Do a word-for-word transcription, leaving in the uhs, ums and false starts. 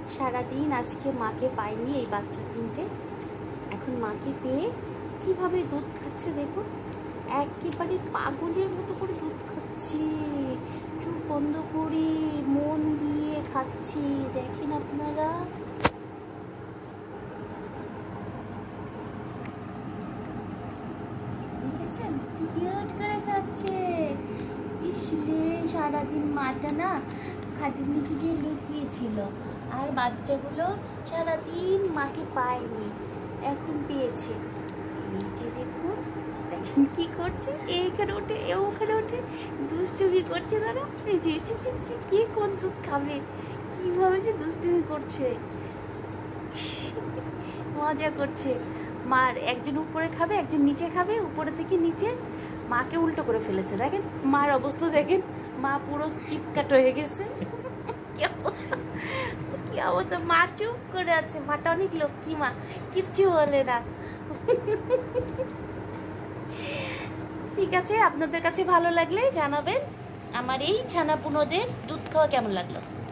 সারাদিন আজকে মাকে পাইনি এই বাচ্চা তিনটে, এখন মাকে পেয়ে কিভাবে দুধ খাচ্ছে দেখো, একেবারে পাগলের মতো করে দুধ খাচ্ছি, চোখ বন্ধ করে মন দিয়ে খাচ্ছি। দেখেন আপনারা, দেখেছেন কি কিউট করে খাচ্ছে। ইসলে সারাদিন মাটা না খাটের নিচে যে লুকিয়েছিল, আর বাচ্চাগুলো সারাদিন মাকে পায়নি, এখন পেয়েছে। এই যে দেখুন, দেখেন কি করছে, এইখানে ওঠে ওখানে ওঠে দুষ্টুমি করছে। তারা এই যে কে কোন দুধ খাবে, কিভাবে যে দুষ্টুমি করছে, মজা করছে। মার একজন উপরে খাবে, একজন নিচে খাবে, উপরে থেকে নিচে মাকে উল্টো করে ফেলেছে। দেখেন মার অবস্থা, দেখেন মা পুরো চিৎকাট হয়ে গেছে। কি অবস্থা, কি অবস্থা, মা চুপ করে আছে। মাটা অনেক লক্ষ্মী মা, কিচ্ছু বলে না। ঠিক আছে, আপনাদের কাছে ভালো লাগলে জানাবেন আমার এই ছানাপুনোদের দুধ খাওয়া কেমন লাগলো।